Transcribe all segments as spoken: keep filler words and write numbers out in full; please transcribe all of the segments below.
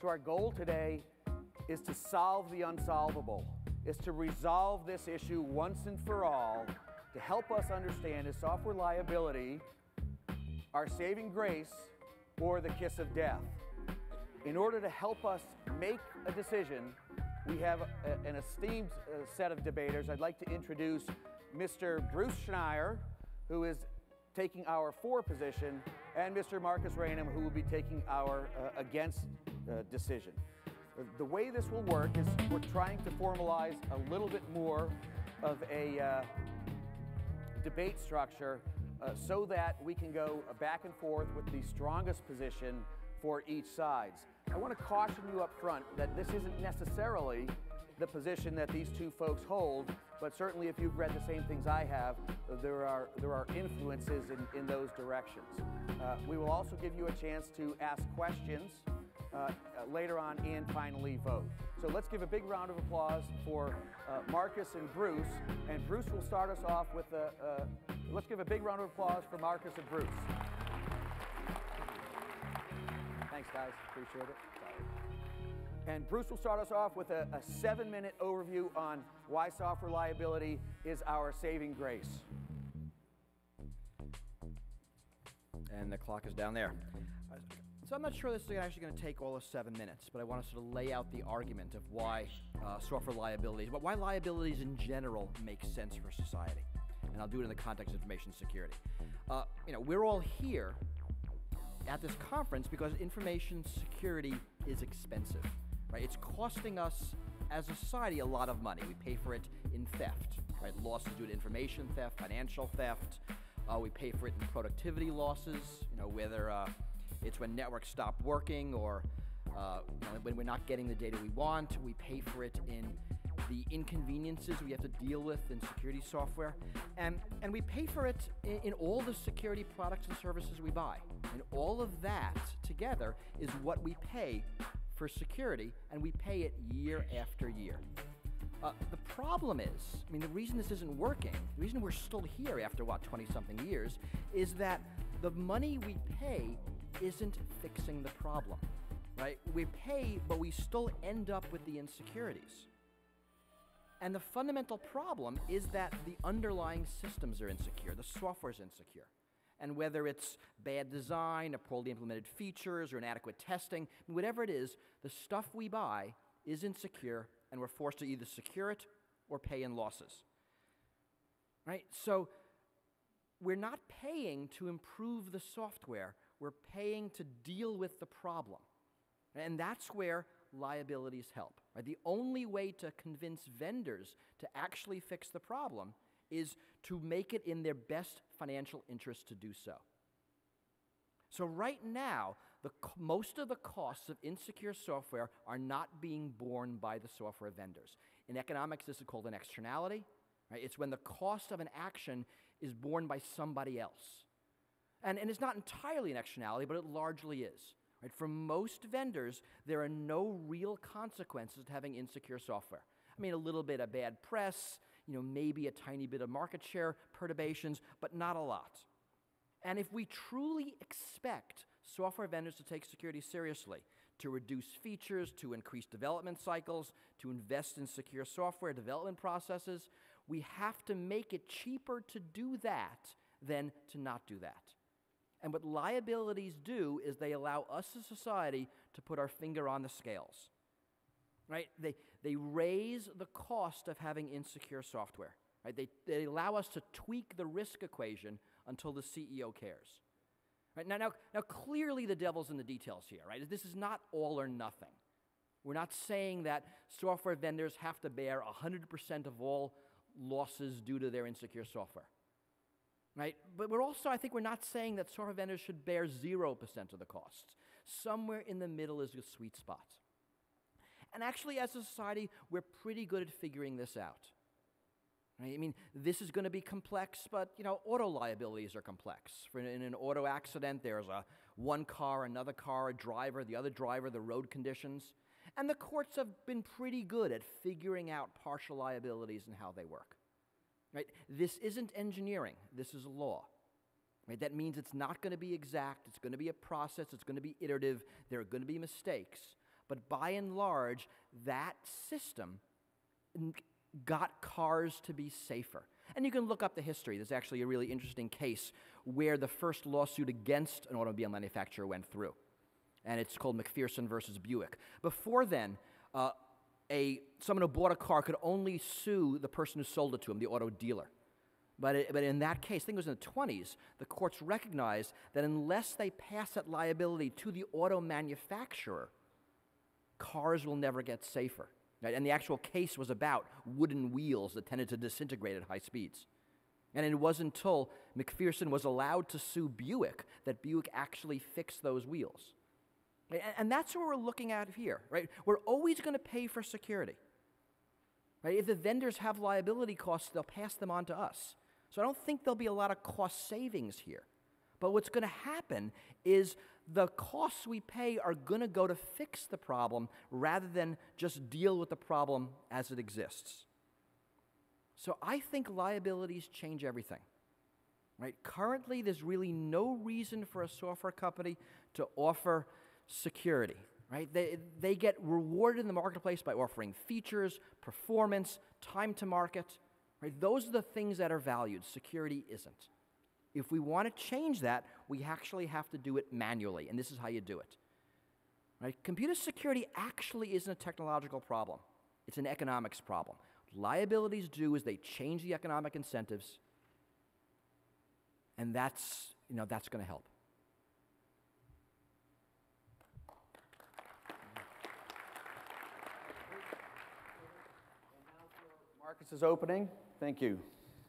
So our goal today is to solve the unsolvable, is to resolve this issue once and for all, to help us understand, is software liability our saving grace or the kiss of death? In order to help us make a decision, we have a, an esteemed uh, set of debaters. I'd like to introduce Mister Bruce Schneier, who is taking our for position, and Mister Marcus Ranum, who will be taking our uh, against uh, decision. The way this will work is we're trying to formalize a little bit more of a uh, debate structure uh, so that we can go back and forth with the strongest position for each side. I want to caution you up front that this isn't necessarily the position that these two folks hold, but certainly if you've read the same things I have, there are, there are influences in, in those directions. Uh, we will also give you a chance to ask questions uh, later on and finally vote. So let's give a big round of applause for uh, Marcus and Bruce, and Bruce will start us off with a, uh, let's give a big round of applause for Marcus and Bruce. Thanks, guys. Appreciate it. Sorry. And Bruce will start us off with a, a seven-minute overview on why software liability is our saving grace. And the clock is down there. So I'm not sure this is actually going to take all of seven minutes, but I want to sort of lay out the argument of why uh, software liabilities, but why liabilities in general make sense for society. And I'll do it in the context of information security. Uh, you know, we're all here at this conference because information security is expensive, right? It's costing us as a society a lot of money. We pay for it in theft, right? Losses due to information theft, financial theft. Uh, we pay for it in productivity losses, you know, whether uh, it's when networks stop working or uh, you know, when we're not getting the data we want. We pay for it in the inconveniences we have to deal with in security software. And, and we pay for it in, in all the security products and services we buy. And all of that together is what we pay for security, and we pay it year after year. Uh, the problem is, I mean, the reason this isn't working, the reason we're still here after, what, twenty-something years, is that the money we pay isn't fixing the problem, right? We pay, but we still end up with the insecurities. And the fundamental problem is that the underlying systems are insecure, the software's insecure. And whether it's bad design, or poorly implemented features, or inadequate testing, whatever it is, the stuff we buy is insecure, and we're forced to either secure it or pay in losses. Right? So we're not paying to improve the software, we're paying to deal with the problem. And that's where liabilities help. Right? The only way to convince vendors to actually fix the problem is to make it in their best financial interest to do so. So right now, the, most of the costs of insecure software are not being borne by the software vendors. In economics, this is called an externality. Right? It's when the cost of an action is borne by somebody else. And, and it's not entirely an externality, but it largely is. Right? For most vendors, there are no real consequences to having insecure software. I mean, a little bit of bad press, you know, maybe a tiny bit of market share perturbations, but not a lot. And if we truly expect software vendors to take security seriously, to reduce features, to increase development cycles, to invest in secure software development processes, we have to make it cheaper to do that than to not do that. And what liabilities do is they allow us as a society to put our finger on the scales. Right? They, they raise the cost of having insecure software. Right? They, they allow us to tweak the risk equation until the C E O cares. Right? Now, now, now, clearly the devil's in the details here. Right? This is not all or nothing. We're not saying that software vendors have to bear one hundred percent of all losses due to their insecure software. Right? But we're also, I think we're not saying that software vendors should bear zero percent of the costs. Somewhere in the middle is a sweet spot. And actually, as a society, we're pretty good at figuring this out. Right? I mean, this is going to be complex, but, you know, auto liabilities are complex. For in an auto accident, there's a one car, another car, a driver, the other driver, the road conditions. And the courts have been pretty good at figuring out partial liabilities and how they work. Right? This isn't engineering. This is law. Right? That means it's not going to be exact. It's going to be a process. It's going to be iterative. There are going to be mistakes. But by and large, that system got cars to be safer. And you can look up the history. There's actually a really interesting case where the first lawsuit against an automobile manufacturer went through. And it's called McPherson versus Buick. Before then, uh, a, someone who bought a car could only sue the person who sold it to him, the auto dealer. But, it, but in that case, I think it was in the twenties, the courts recognized that unless they pass that liability to the auto manufacturer, cars will never get safer. Right? And the actual case was about wooden wheels that tended to disintegrate at high speeds. And it wasn't until McPherson was allowed to sue Buick that Buick actually fixed those wheels. Right? And, and that's what we're looking at here. Right? We're always going to pay for security. Right? If the vendors have liability costs, they'll pass them on to us. So I don't think there'll be a lot of cost savings here. But what's going to happen is the costs we pay are going to go to fix the problem rather than just deal with the problem as it exists. So I think liabilities change everything. Right? Currently, there's really no reason for a software company to offer security. Right? They, they get rewarded in the marketplace by offering features, performance, time to market. Right? Those are the things that are valued. Security isn't. If we want to change that, we actually have to do it manually, and this is how you do it. Right? Computer security actually isn't a technological problem. It's an economics problem. What liabilities do is they change the economic incentives, and that's, you know, that's going to help. Marcus's opening. Thank you.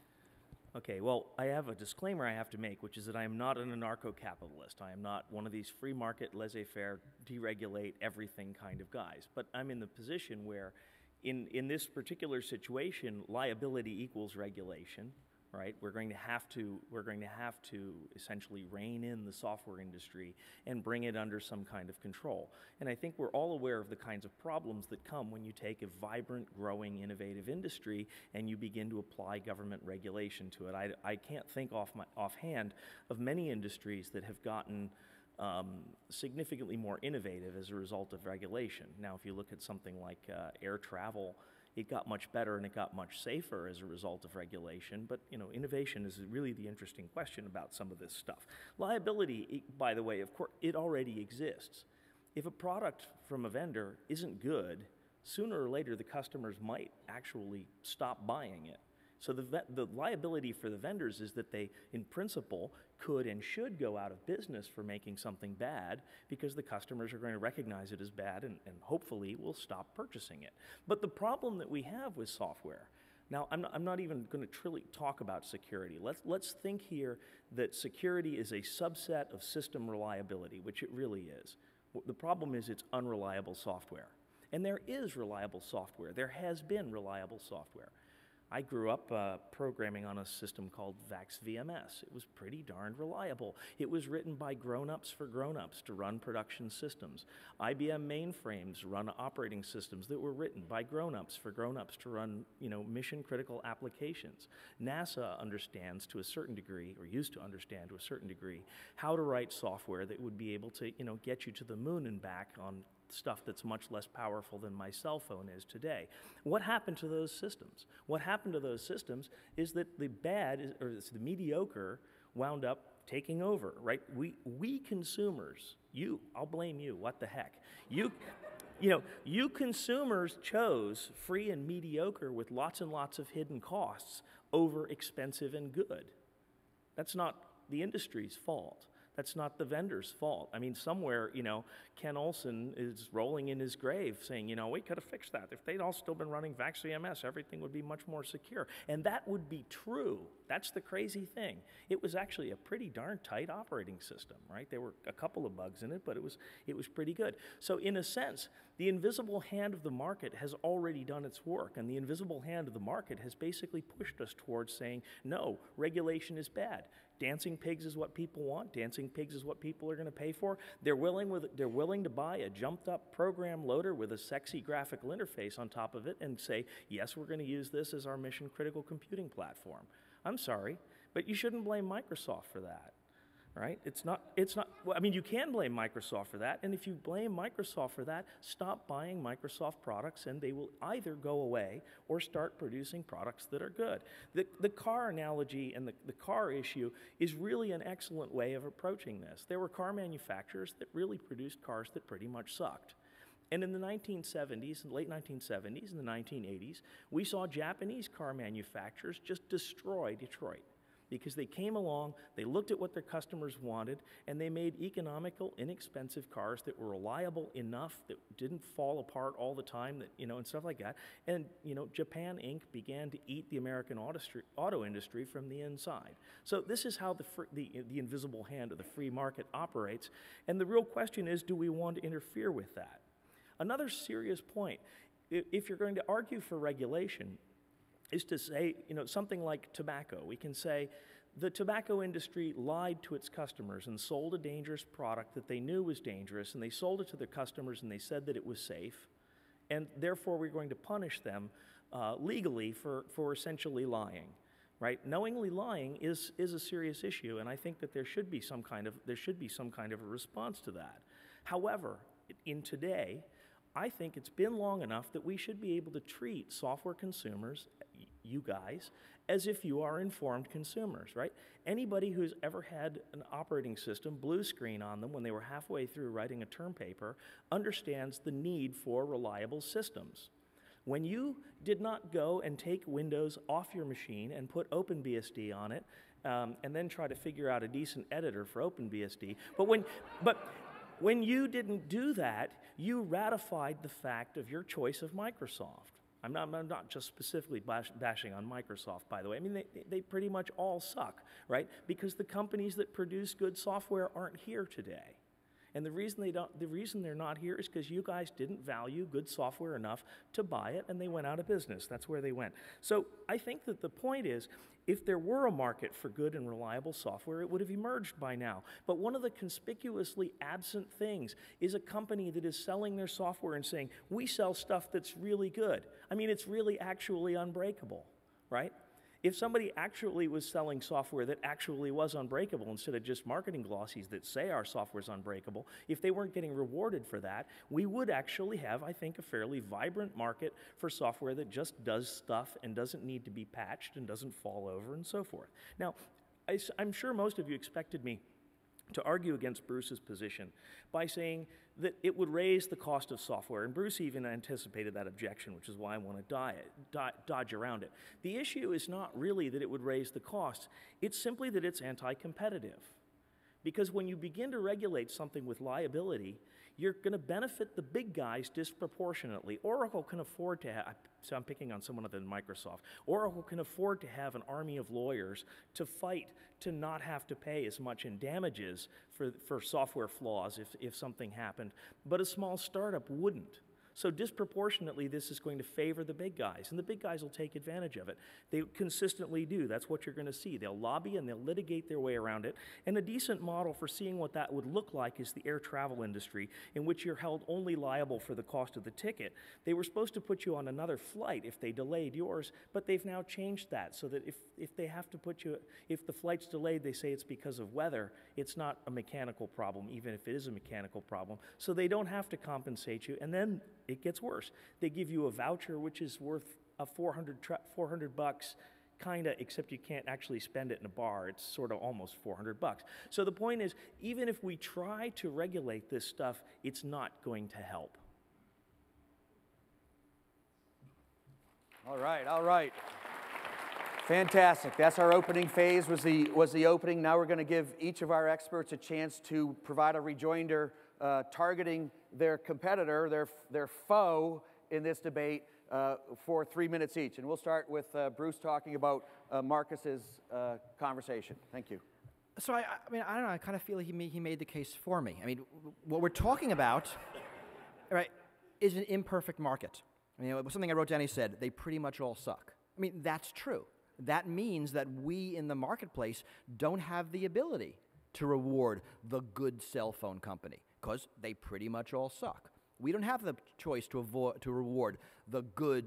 Okay, well, I have a disclaimer I have to make, which is that I am not an anarcho-capitalist. I am not one of these free market, laissez-faire, deregulate everything kind of guys. But I'm in the position where, in, in this particular situation, liability equals regulation, right? We're going to have to, we're going to have to essentially rein in the software industry and bring it under some kind of control. And I think we're all aware of the kinds of problems that come when you take a vibrant, growing, innovative industry and you begin to apply government regulation to it. I, I can't think off my, offhand of many industries that have gotten um, significantly more innovative as a result of regulation. Now, if you look at something like uh, air travel, it got much better and it got much safer as a result of regulation, but you know, innovation is really the interesting question about some of this stuff. Liability, by the way, of course, it already exists. If a product from a vendor isn't good, sooner or later the customers might actually stop buying it. So the, the liability for the vendors is that they, in principle, could and should go out of business for making something bad because the customers are going to recognize it as bad and, and hopefully will stop purchasing it. But the problem that we have with software, now I'm not, I'm not even going to truly talk about security. Let's, let's think here that security is a subset of system reliability, which it really is. The problem is it's unreliable software. And there is reliable software. There has been reliable software. I grew up uh, programming on a system called VAX V M S. It was pretty darned reliable. It was written by grown-ups for grown-ups to run production systems. I B M mainframes run operating systems that were written by grown-ups for grown-ups to run, you know, mission-critical applications. NASA understands to a certain degree, or used to understand to a certain degree, how to write software that would be able to, you know, get you to the moon and back on stuff that's much less powerful than my cell phone is today. What happened to those systems? What happened to those systems is that the bad, is, or the mediocre, wound up taking over, right? We, we consumers, you, I'll blame you, what the heck? You, you know, you consumers chose free and mediocre with lots and lots of hidden costs over expensive and good. That's not the industry's fault. That's not the vendor's fault. I mean, somewhere, you know, Ken Olsen is rolling in his grave saying, you know, we could have fixed that. If they'd all still been running VAX V M S, everything would be much more secure. And that would be true. That's the crazy thing. It was actually a pretty darn tight operating system, right? There were a couple of bugs in it, but it was, it was pretty good. So in a sense, the invisible hand of the market has already done its work, and the invisible hand of the market has basically pushed us towards saying, no, regulation is bad. Dancing pigs is what people want. Dancing pigs is what people are going to pay for. They're willing, with, they're willing to buy a jumped-up program loader with a sexy graphical interface on top of it and say, yes, we're going to use this as our mission-critical computing platform. I'm sorry, but you shouldn't blame Microsoft for that. right? It's not, it's not, well, I mean, you can blame Microsoft for that, and if you blame Microsoft for that, stop buying Microsoft products and they will either go away or start producing products that are good. The, the car analogy and the, the car issue is really an excellent way of approaching this. There were car manufacturers that really produced cars that pretty much sucked. And in the nineteen seventies, in the late nineteen seventies and the nineteen eighties, we saw Japanese car manufacturers just destroy Detroit, because they came along, they looked at what their customers wanted, and they made economical, inexpensive cars that were reliable enough, that didn't fall apart all the time, that, you know, and stuff like that. And, you know, Japan Incorporated began to eat the American auto, auto industry from the inside. So this is how the, fr the, the invisible hand of the free market operates. And the real question is, do we want to interfere with that? Another serious point, if you're going to argue for regulation, is to say, you know, something like tobacco. We can say the tobacco industry lied to its customers and sold a dangerous product that they knew was dangerous, and they sold it to their customers and they said that it was safe, and therefore we're going to punish them uh, legally for, for essentially lying, right? Knowingly lying is, is a serious issue, and I think that there should be some kind of, there should be some kind of a response to that. However, in today, I think it's been long enough that we should be able to treat software consumers, you guys, as if you are informed consumers, right? Anybody who's ever had an operating system blue screen on them when they were halfway through writing a term paper understands the need for reliable systems. When you did not go and take Windows off your machine and put OpenBSD on it, um, and then try to figure out a decent editor for OpenBSD, but when, but when you didn't do that, you ratified the fact of your choice of Microsoft. I'm not, I'm not just specifically bash, bashing on Microsoft, by the way. I mean, they, they pretty much all suck, right? Because the companies that produce good software aren't here today. And the reason, they don't, the reason they're not here is because you guys didn't value good software enough to buy it, and they went out of business. That's where they went. So I think that the point is, if there were a market for good and reliable software, it would have emerged by now. But one of the conspicuously absent things is a company that is selling their software and saying, we sell stuff that's really good. I mean, it's really actually unbreakable, right? If somebody actually was selling software that actually was unbreakable instead of just marketing glossies that say our software is unbreakable, if they weren't getting rewarded for that, we would actually have, I think, a fairly vibrant market for software that just does stuff and doesn't need to be patched and doesn't fall over and so forth. Now, I, I'm sure most of you expected me to argue against Bruce's position by saying that it would raise the cost of software, and Bruce even anticipated that objection, which is why I want to die, die, dodge around it. The issue is not really that it would raise the cost, it's simply that it's anti-competitive. Because when you begin to regulate something with liability, you're going to benefit the big guys disproportionately. Oracle can afford to have, so I'm picking on someone other than Microsoft, Oracle can afford to have an army of lawyers to fight to not have to pay as much in damages for, for software flaws if, if something happened, but a small startup wouldn't. So disproportionately, this is going to favor the big guys, and the big guys will take advantage of it. They consistently do. That's what you're going to see. They'll lobby and they'll litigate their way around it. And a decent model for seeing what that would look like is the air travel industry, in which you're held only liable for the cost of the ticket. They were supposed to put you on another flight if they delayed yours, but they've now changed that so that if, if they have to put you, if the flight's delayed, they say it's because of weather. It's not a mechanical problem, even if it is a mechanical problem. So they don't have to compensate you, and then it gets worse. They give you a voucher which is worth a four hundred, four hundred bucks, kinda, except you can't actually spend it in a bar. It's sort of almost four hundred bucks. So the point is, even if we try to regulate this stuff, it's not going to help. All right, all right. Fantastic. That's our opening phase, was the, was the opening. Now we're going to give each of our experts a chance to provide a rejoinder uh, targeting their competitor, their, their foe in this debate uh, for three minutes each. And we'll start with uh, Bruce talking about uh, Marcus's uh, conversation. Thank you. So, I, I mean, I don't know, I kind of feel he made, he made the case for me. I mean, what we're talking about, right, is an imperfect market. I mean, it was something I wrote down, he said, they pretty much all suck. I mean, that's true. That means that we in the marketplace don't have the ability to reward the good cell phone company, because they pretty much all suck. We don't have the choice to avoid, to reward the good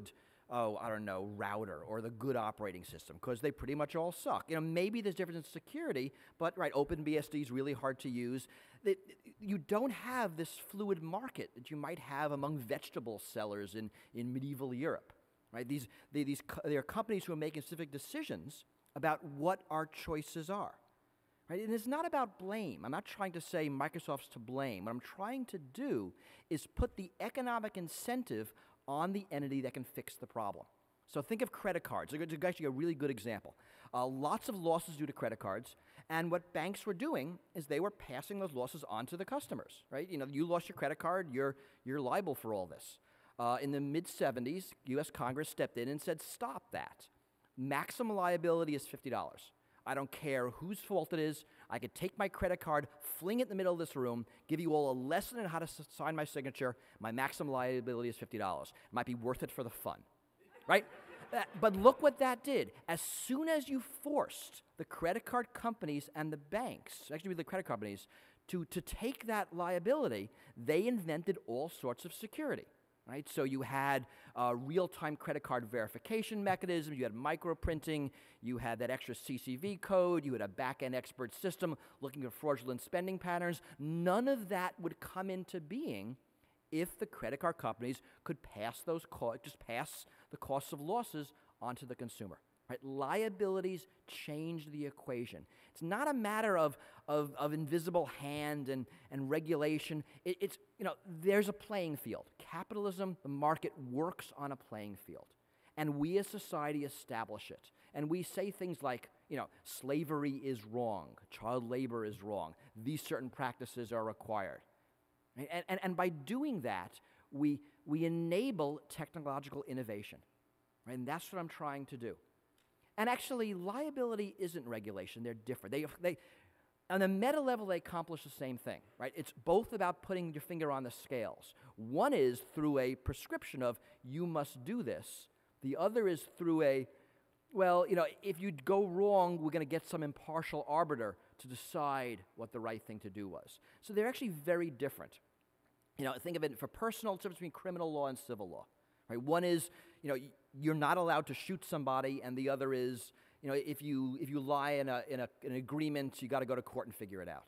oh, I don't know, router or the good operating system, because they pretty much all suck. You know, maybe there's difference in security, but right, OpenBSD is really hard to use. That you don't have this fluid market that you might have among vegetable sellers in, in medieval Europe, right? These, they, these co there are companies who are making specific decisions about what our choices are, right? And it's not about blame. I'm not trying to say Microsoft's to blame. What I'm trying to do is put the economic incentive on the entity that can fix the problem. So think of credit cards. It's actually a really good example. Uh, lots of losses due to credit cards, and what banks were doing is they were passing those losses on to the customers, right? You know, you lost your credit card, you're, you're liable for all this. Uh, in the mid seventies, U S Congress stepped in and said, stop that. Maximum liability is fifty dollars. I don't care whose fault it is. I could take my credit card, fling it in the middle of this room, give you all a lesson on how to s sign my signature. My maximum liability is fifty dollars. It might be worth it for the fun, right? Uh, but look what that did. As soon as you forced the credit card companies and the banks, actually the credit companies, to, to take that liability, they invented all sorts of security. Right? So you had uh, real-time credit card verification mechanisms, you had microprinting, you had that extra C C V code, you had a back-end expert system looking at fraudulent spending patterns. None of that would come into being if the credit card companies could pass those co just pass the costs of losses onto the consumer. Right? Liabilities change the equation. It's not a matter of, of, of invisible hand and, and regulation. It, it's, you know, there's a playing field. Capitalism, the market, works on a playing field. And we as society establish it. And we say things like, you know, slavery is wrong, child labor is wrong, these certain practices are required. And, and, and by doing that, we, we enable technological innovation. Right? And that's what I'm trying to do. And actually, liability isn't regulation. They're different. They, they, on the meta level, they accomplish the same thing, right? It's both about putting your finger on the scales. One is through a prescription of, you must do this. The other is through a, well, you know, if you go wrong, we're going to get some impartial arbiter to decide what the right thing to do was. So they're actually very different. You know, think of it for personal, difference between criminal law and civil law. Right? One is, you know, you're not allowed to shoot somebody, and the other is, you know, if you if you lie in a in a, an agreement, you got to go to court and figure it out.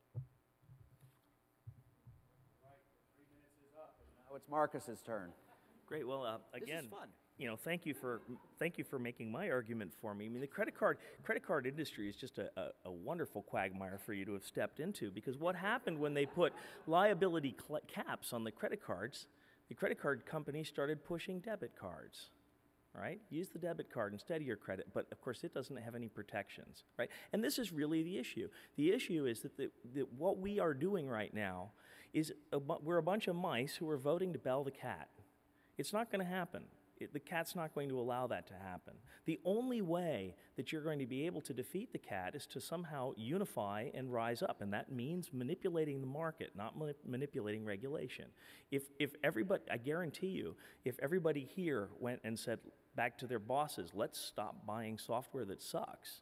Right, three minutes is up, and now it's Marcus's turn. Great. Well, uh, again, this is fun. You know, thank you for thank you for making my argument for me. I mean, the credit card credit card industry is just a, a, a wonderful quagmire for you to have stepped into, because what happened when they put liability caps on the credit cards? The credit card companies started pushing debit cards, right? Use the debit card instead of your credit, but of course it doesn't have any protections, right? And this is really the issue. The issue is that, the, that what we are doing right now is a, we're a bunch of mice who are voting to bell the cat. It's not going to happen. It, the cat's not going to allow that to happen. The only way that you're going to be able to defeat the cat is to somehow unify and rise up, and that means manipulating the market, not ma manipulating regulation. If, if everybody, I guarantee you, if everybody here went and said back to their bosses, let's stop buying software that sucks,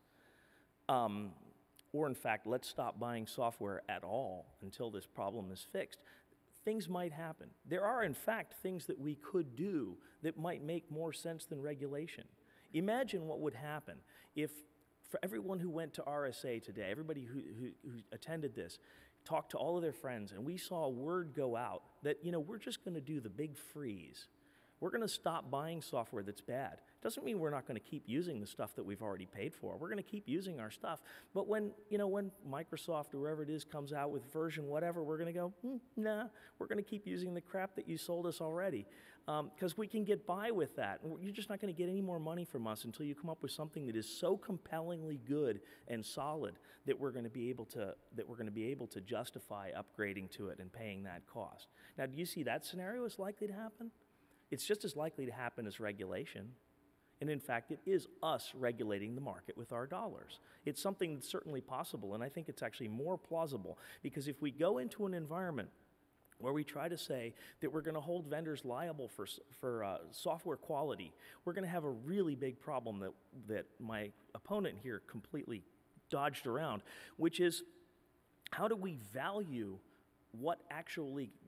um, or in fact, let's stop buying software at all until this problem is fixed, things might happen. There are, in fact, things that we could do that might make more sense than regulation. Imagine what would happen if, for everyone who went to R S A today, everybody who, who, who attended this, talked to all of their friends, and we saw a word go out that, you know, we're just going to do the big freeze. We're going to stop buying software that's bad. Doesn't mean we're not going to keep using the stuff that we've already paid for. We're going to keep using our stuff. But when, you know, when Microsoft or whoever it is comes out with version whatever, we're going to go, hmm, nah, we're going to keep using the crap that you sold us already. Because um, we can get by with that. And you're just not going to get any more money from us until you come up with something that is so compellingly good and solid that we're going to be able to, that we're going to be able to justify upgrading to it and paying that cost. Now, do you see that scenario is likely to happen? It's just as likely to happen as regulation. And in fact, it is us regulating the market with our dollars. It's something that's certainly possible, and I think it's actually more plausible, because if we go into an environment where we try to say that we're going to hold vendors liable for, for uh, software quality, we're going to have a really big problem that, that my opponent here completely dodged around, which is, how do we value what actually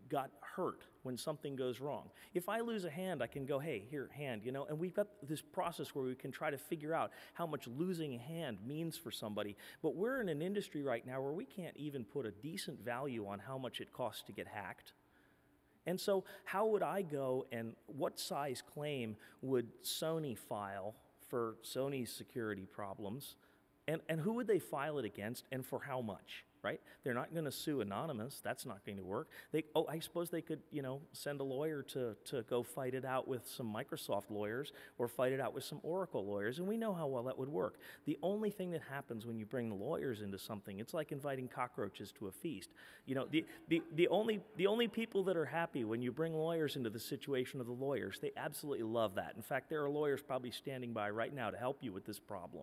got hurt when something goes wrong. If I lose a hand, I can go, hey, here, hand, you know, and we've got this process where we can try to figure out how much losing a hand means for somebody. But we're in an industry right now where we can't even put a decent value on how much it costs to get hacked. And so how would I go and what size claim would Sony file for Sony's security problems? And, and who would they file it against and for how much, right? They're not going to sue anonymous. That's not going to work. They, oh, I suppose they could, you know, send a lawyer to, to go fight it out with some Microsoft lawyers or fight it out with some Oracle lawyers, and we know how well that would work. The only thing that happens when you bring the lawyers into something, it's like inviting cockroaches to a feast. You know, the, the, the, only, the only people that are happy when you bring lawyers into the situation are the lawyers. They absolutely love that. In fact, there are lawyers probably standing by right now to help you with this problem.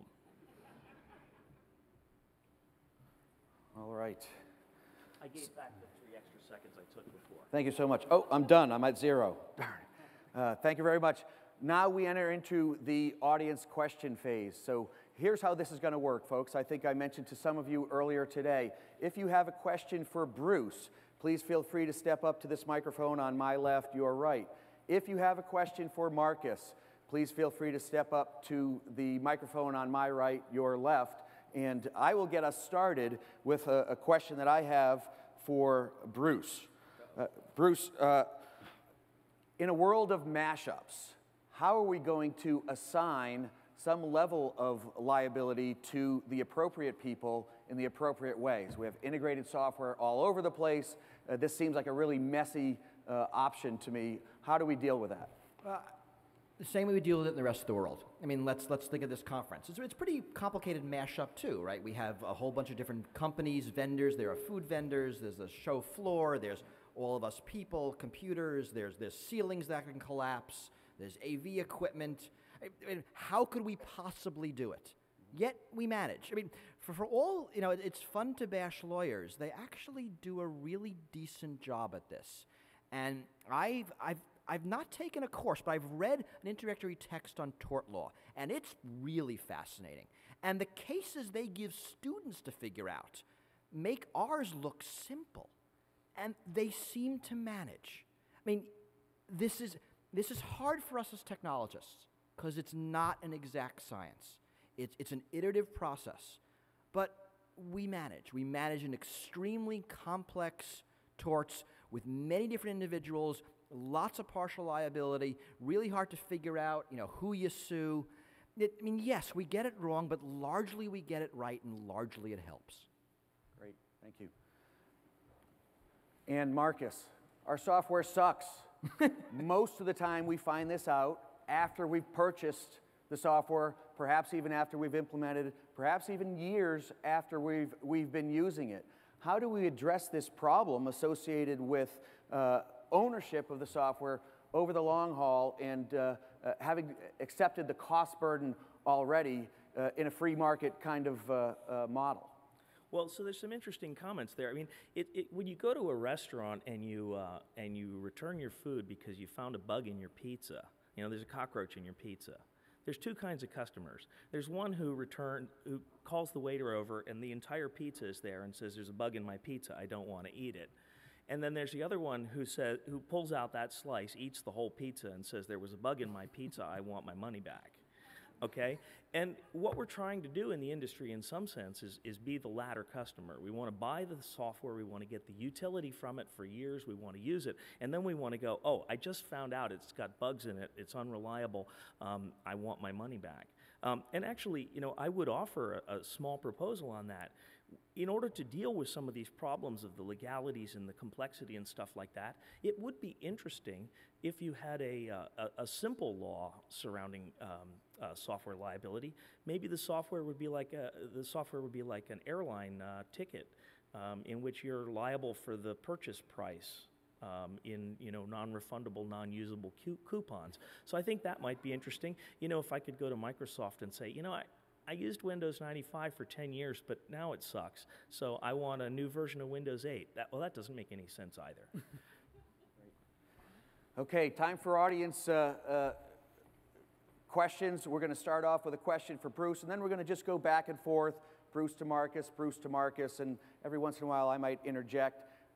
All right. I gave back the three extra seconds I took before. Thank you so much. Oh, I'm done. I'm at zero. Darn. Uh, thank you very much. Now we enter into the audience question phase. So here's how this is going to work, folks. I think I mentioned to some of you earlier today. If you have a question for Bruce, please feel free to step up to this microphone on my left, your right. If you have a question for Marcus, please feel free to step up to the microphone on my right, your left. And I will get us started with a, a question that I have for Bruce. Uh, Bruce, uh, in a world of mashups, how are we going to assign some level of liability to the appropriate people in the appropriate ways? We have integrated software all over the place. Uh, this seems like a really messy uh, option to me. How do we deal with that? Uh, The same way we deal with it in the rest of the world. I mean, let's, let's think of this conference. It's, it's pretty complicated mashup too, right? We have a whole bunch of different companies, vendors. There are food vendors. There's the show floor. There's all of us people, computers. There's, there's ceilings that can collapse. There's A V equipment. I mean, how could we possibly do it? Yet we manage. I mean, for, for all, you know, it, it's fun to bash lawyers. They actually do a really decent job at this. And I've, I've, I've not taken a course, but I've read an introductory text on tort law, and it's really fascinating. And the cases they give students to figure out make ours look simple, and they seem to manage. I mean, this is, this is hard for us as technologists, because it's not an exact science. It's, it's an iterative process, but we manage. We manage an extremely complex torts with many different individuals, lots of partial liability, really hard to figure out, you know, who you sue. It, I mean, yes, we get it wrong, but largely we get it right, and largely it helps. Great, thank you. And Marcus, our software sucks. Most of the time we find this out after we've purchased the software, perhaps even after we've implemented it, perhaps even years after we've, we've been using it. How do we address this problem associated with uh, ownership of the software over the long haul and uh, uh, having accepted the cost burden already uh, in a free market kind of uh, uh, model? Well, so there's some interesting comments there. I mean, it, it, when you go to a restaurant and you, uh, and you return your food because you found a bug in your pizza, you know, there's a cockroach in your pizza. There's two kinds of customers. There's one who return, who calls the waiter over and the entire pizza is there and says, there's a bug in my pizza, I don't want to eat it. And then there's the other one who says, who pulls out that slice, eats the whole pizza, and says, there was a bug in my pizza, I want my money back. Okay? And what we're trying to do in the industry, in some sense, is, is be the latter customer. We want to buy the software, we want to get the utility from it for years, we want to use it, and then we want to go, oh, I just found out it's got bugs in it, it's unreliable, um, I want my money back. Um, and actually, you know, I would offer a, a small proposal on that. In order to deal with some of these problems of the legalities and the complexity and stuff like that, it would be interesting if you had a, uh, a, a simple law surrounding um, uh, software liability. Maybe the software would be like a, the software would be like an airline uh, ticket um, in which you're liable for the purchase price um, in you know non-refundable, non-usable coupons. So I think that might be interesting. You know, if I could go to Microsoft and say, you know, I. I used Windows ninety-five for ten years, but now it sucks. So I want a new version of Windows eight. That, well, that doesn't make any sense either. Okay, time for audience uh, uh, questions. We're going to start off with a question for Bruce, and then we're going to just go back and forth, Bruce to Marcus, Bruce to Marcus, and every once in a while I might interject.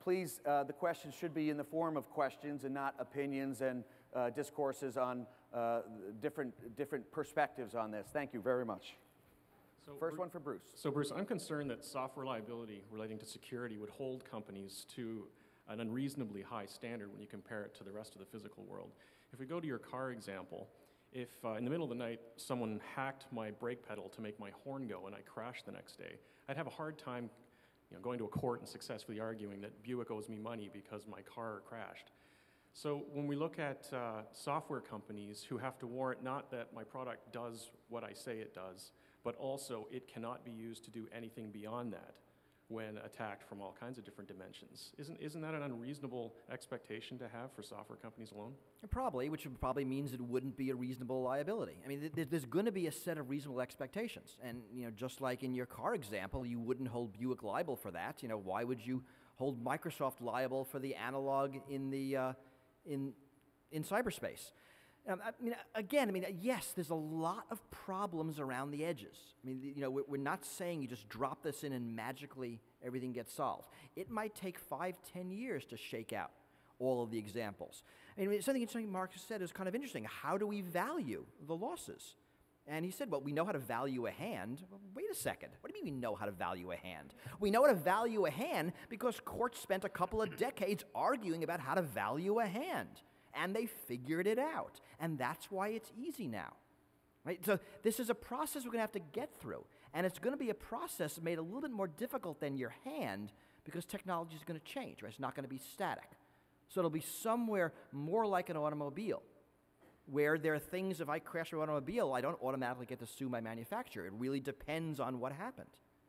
please, uh, the questions should be in the form of questions and not opinions and uh, discourses on uh, different, different perspectives on this. Thank you very much. So First one for Bruce. So Bruce, I'm concerned that software liability relating to security would hold companies to an unreasonably high standard when you compare it to the rest of the physical world. If we go to your car example, if uh, in the middle of the night someone hacked my brake pedal to make my horn go and I crashed the next day, I'd have a hard time you know, going to a court and successfully arguing that Buick owes me money because my car crashed. So when we look at uh, software companies who have to warrant not that my product does what I say it does, but also it cannot be used to do anything beyond that when attacked from all kinds of different dimensions. Isn't, isn't that an unreasonable expectation to have for software companies alone? Probably, which probably means it wouldn't be a reasonable liability. I mean, th there's going to be a set of reasonable expectations. And, you know, just like in your car example, you wouldn't hold Buick liable for that. You know, why would you hold Microsoft liable for the analog in the, uh, in, in cyberspace? Um, I mean, again, I mean, yes, there's a lot of problems around the edges. I mean, you know, we're, we're not saying you just drop this in and magically everything gets solved. It might take five, ten years to shake out all of the examples. I mean, something interesting Mark said is kind of interesting. How do we value the losses? And he said, well, we know how to value a hand. Well, wait a second. What do you mean we know how to value a hand? We know how to value a hand because courts spent a couple of decades arguing about how to value a hand. And they figured it out. And that's why it's easy now. Right? So this is a process we're going to have to get through. And it's going to be a process made a little bit more difficult than your hand because technology is going to change. Right? It's not going to be static. So it'll be somewhere more like an automobile, where there are things, if I crash an automobile, I don't automatically get to sue my manufacturer. It really depends on what happened.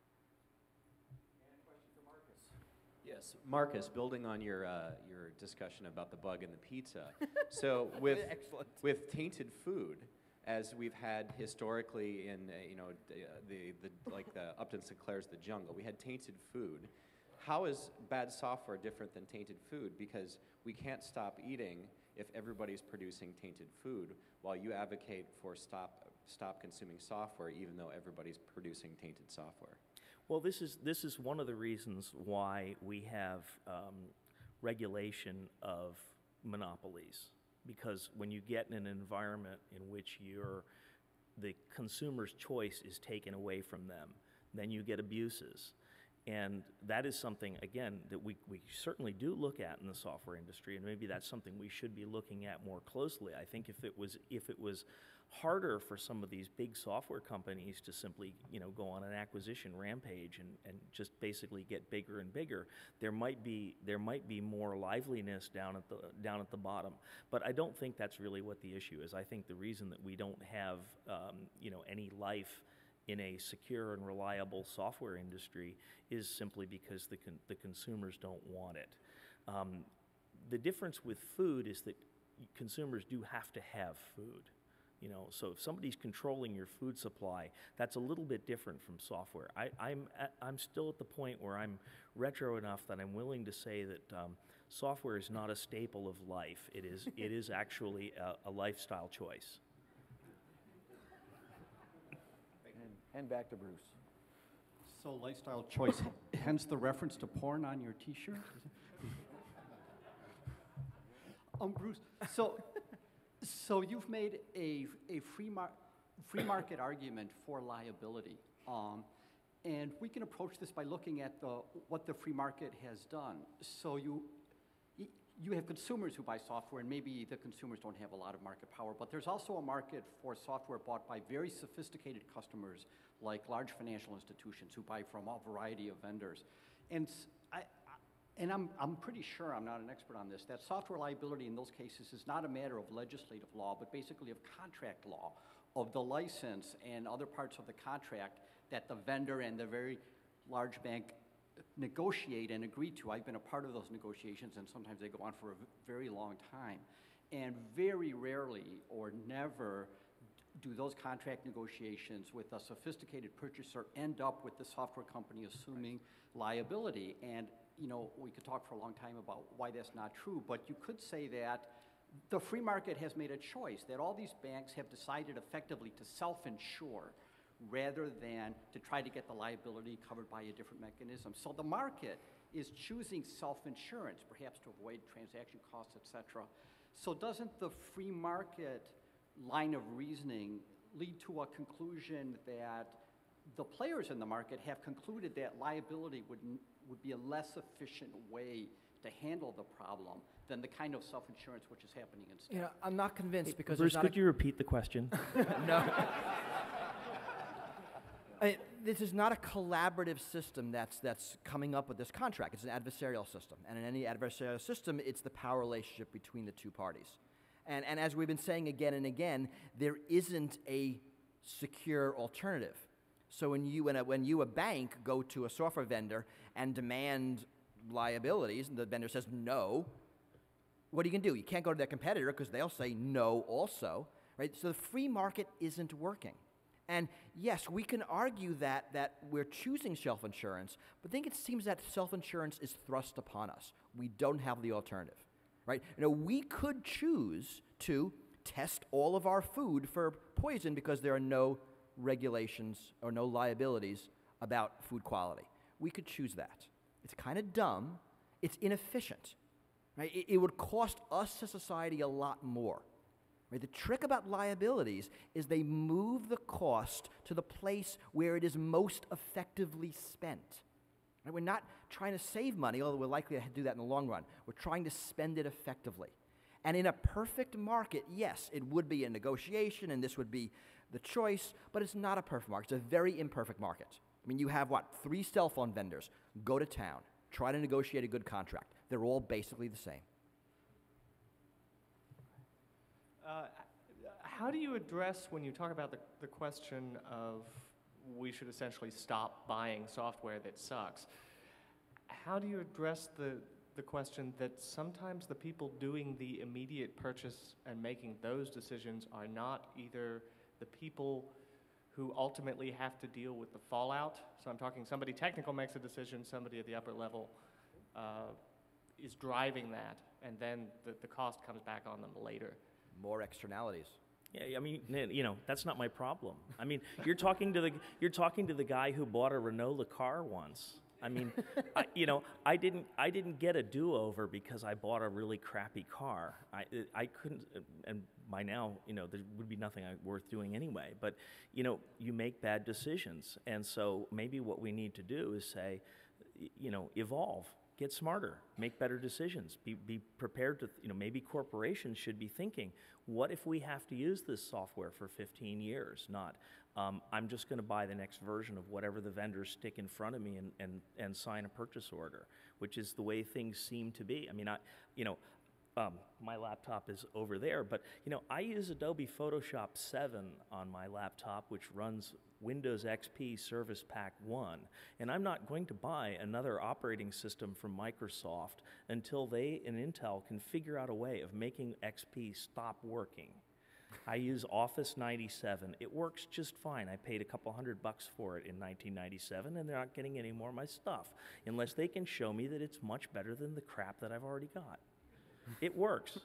Yes, Marcus, building on your uh, your discussion about the bug in the pizza. So with with tainted food, as we've had historically in uh, you know the, the like the Upton Sinclair's The Jungle, we had tainted food. How is bad software different than tainted food? Because we can't stop eating if everybody's producing tainted food, while you advocate for stop stop consuming software, even though everybody's producing tainted software. Well, this is, this is one of the reasons why we have um, regulation of monopolies. Because when you get in an environment in which you're, the consumer's choice is taken away from them, then you get abuses. And that is something, again, that we, we certainly do look at in the software industry, and maybe that's something we should be looking at more closely. I think if it was, if it was harder for some of these big software companies to simply, you know, go on an acquisition rampage and, and just basically get bigger and bigger, there might be there might be more liveliness down at the down at the bottom. But I don't think that's really what the issue is. I think the reason that we don't have um, you know, any life in a secure and reliable software industry is simply because the con the consumers don't want it. Um, the difference with food is that consumers do have to have food. You know, so if somebody's controlling your food supply, that's a little bit different from software. I, I'm, at, I'm still at the point where I'm retro enough that I'm willing to say that um, software is not a staple of life. It is, it is actually a, a lifestyle choice. And, and back to Bruce. So lifestyle choice, hence the reference to porn on your T-shirt? um, Bruce, so... So you've made a, a free, mar free market argument for liability, um, and we can approach this by looking at the, what the free market has done. So you, you have consumers who buy software, and maybe the consumers don't have a lot of market power, but there's also a market for software bought by very sophisticated customers, like large financial institutions who buy from a variety of vendors. And I, And I'm, I'm pretty sure, I'm not an expert on this, that software liability in those cases is not a matter of legislative law, but basically of contract law, of the license and other parts of the contract that the vendor and the very large bank negotiate and agree to. I've been a part of those negotiations, and sometimes they go on for a very long time. And very rarely or never do those contract negotiations with a sophisticated purchaser end up with the software company assuming liability. And you know, we could talk for a long time about why that's not true, but you could say that the free market has made a choice, that all these banks have decided effectively to self-insure rather than to try to get the liability covered by a different mechanism. So the market is choosing self-insurance, perhaps to avoid transaction costs, et cetera. So doesn't the free market line of reasoning lead to a conclusion that the players in the market have concluded that liability would, would be a less efficient way to handle the problem than the kind of self-insurance which is happening instead? You know, I'm not convinced because Bruce, there's not could you repeat the question? no. I mean, this is not a collaborative system that's, that's coming up with this contract. It's an adversarial system. And in any adversarial system, it's the power relationship between the two parties. And, and as we've been saying again and again, there isn't a secure alternative. So when you, when a, when you, a bank, go to a software vendor and demand liabilities, and the vendor says no, what are you going to do? You can't go to their competitor because they'll say no also, right? So the free market isn't working. And yes, we can argue that, that we're choosing self-insurance, but I think it seems that self-insurance is thrust upon us. We don't have the alternative, right? You know, we could choose to test all of our food for poison because there are no regulations or no liabilities about food quality. We could choose that. It's kind of dumb. It's inefficient, right? It, it would cost us as a society a lot more. Right? The trick about liabilities is they move the cost to the place where it is most effectively spent. Right? We're not trying to save money, although we're likely to do that in the long run. We're trying to spend it effectively. And in a perfect market, yes, it would be a negotiation, and this would be the choice, but it's not a perfect market. It's a very imperfect market. I mean, you have, what, three cell phone vendors. Go to town. Try to negotiate a good contract. They're all basically the same. Uh, how do you address, when you talk about the, the question of we should essentially stop buying software that sucks, how do you address the, the question that sometimes the people doing the immediate purchase and making those decisions are not either the people who ultimately have to deal with the fallout? So I'm talking somebody technical makes a decision, somebody at the upper level uh, is driving that, and then the, the cost comes back on them later. More externalities. Yeah, I mean, you know, that's not my problem. I mean, you're talking to the you're talking to the guy who bought a Renault car once. I mean, I, you know, I didn't I didn't get a do-over because I bought a really crappy car. I I couldn't, and by now, you know, there would be nothing worth doing anyway. But you know, you make bad decisions, and so maybe what we need to do is say, you know, evolve. Get smarter, make better decisions, be, be prepared to, you know, maybe corporations should be thinking, what if we have to use this software for fifteen years? Not, um, I'm just going to buy the next version of whatever the vendors stick in front of me and, and, and sign a purchase order, which is the way things seem to be. I mean, I, you know, um, my laptop is over there, but, you know, I use Adobe Photoshop seven on my laptop, which runs Windows X P Service Pack one, and I'm not going to buy another operating system from Microsoft until they and Intel can figure out a way of making X P stop working. I use Office ninety-seven. It works just fine. I paid a couple hundred bucks for it in nineteen ninety-seven, and they're not getting any more of my stuff unless they can show me that it's much better than the crap that I've already got. It works.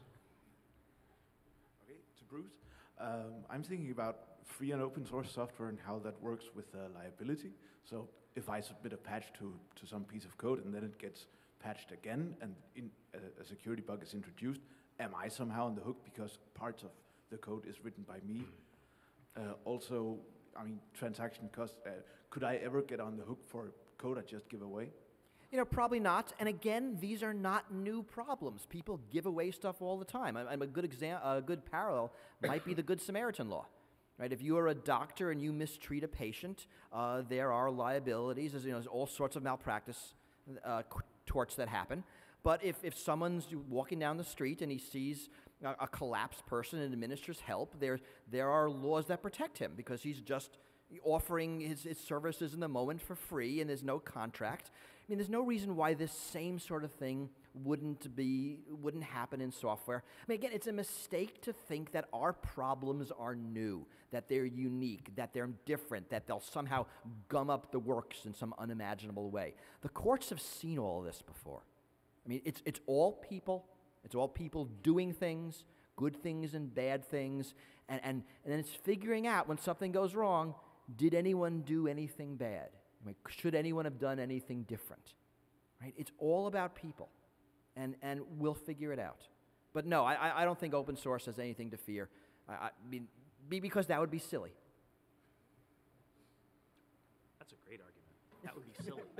Okay, to Bruce. Um, I'm thinking about free and open source software and how that works with uh, liability. So if I submit a patch to, to some piece of code and then it gets patched again and in, uh, a security bug is introduced, am I somehow on the hook because parts of the code is written by me? Uh, also, I mean, transaction costs, uh, could I ever get on the hook for code I just give away? You know, probably not. And again, these are not new problems. People give away stuff all the time. I, I'm a good exam, a good parallel might be the Good Samaritan law, right? If you are a doctor and you mistreat a patient, uh, there are liabilities. There's, you know, there's all sorts of malpractice uh, torts that happen. But if, if someone's walking down the street and he sees a, a collapsed person and administers help, there, there are laws that protect him because he's just offering his, his services in the moment for free and there's no contract. I mean, there's no reason why this same sort of thing wouldn't be, wouldn't happen in software. I mean, again, it's a mistake to think that our problems are new, that they're unique, that they're different, that they'll somehow gum up the works in some unimaginable way. The courts have seen all this before. I mean, it's, it's all people. It's all people doing things, good things and bad things, and, and, and then it's figuring out when something goes wrong, did anyone do anything bad? I mean, should anyone have done anything different? right? It's all about people, and, and we'll figure it out. But no, I, I don't think open source has anything to fear. I, I mean, be because that would be silly. That's a great argument. That would be silly.